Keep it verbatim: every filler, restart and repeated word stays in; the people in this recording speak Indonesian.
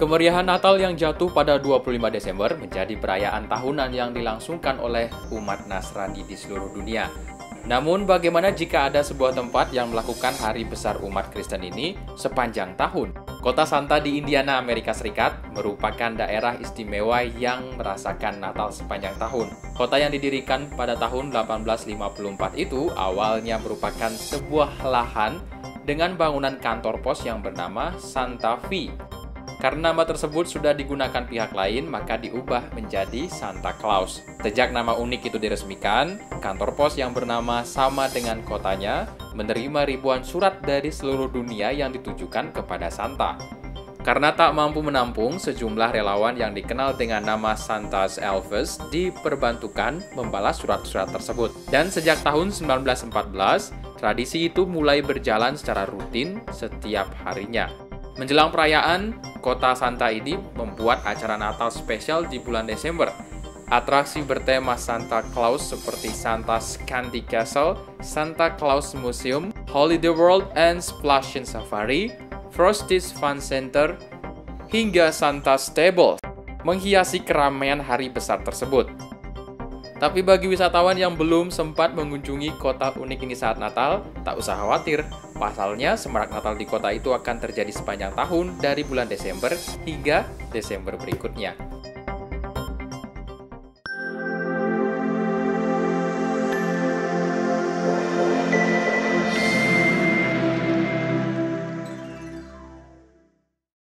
Kemeriahan Natal yang jatuh pada dua puluh lima Desember menjadi perayaan tahunan yang dilangsungkan oleh umat Nasrani di seluruh dunia. Namun, bagaimana jika ada sebuah tempat yang melakukan hari besar umat Kristen ini sepanjang tahun? Kota Santa di Indiana, Amerika Serikat, merupakan daerah istimewa yang merasakan Natal sepanjang tahun. Kota yang didirikan pada tahun delapan belas lima puluh empat itu awalnya merupakan sebuah lahan dengan bangunan kantor pos yang bernama Santa Fe. Karena nama tersebut sudah digunakan pihak lain, maka diubah menjadi Santa Claus. Sejak nama unik itu diresmikan, kantor pos yang bernama sama dengan kotanya menerima ribuan surat dari seluruh dunia yang ditujukan kepada Santa. Karena tak mampu menampung, sejumlah relawan yang dikenal dengan nama Santa's Elves diperbantukan membalas surat-surat tersebut. Dan sejak tahun sembilan belas empat belas, tradisi itu mulai berjalan secara rutin setiap harinya. Menjelang perayaan, kota Santa ini membuat acara Natal spesial di bulan Desember. Atraksi bertema Santa Claus seperti Santa's Candy Castle, Santa Claus Museum, Holiday World and Splashin' Safari, Frosty's Fun Center, hingga Santa's Table menghiasi keramaian hari besar tersebut. Tapi bagi wisatawan yang belum sempat mengunjungi kota unik ini saat Natal, tak usah khawatir. Pasalnya, semarak Natal di kota itu akan terjadi sepanjang tahun dari bulan Desember hingga Desember berikutnya.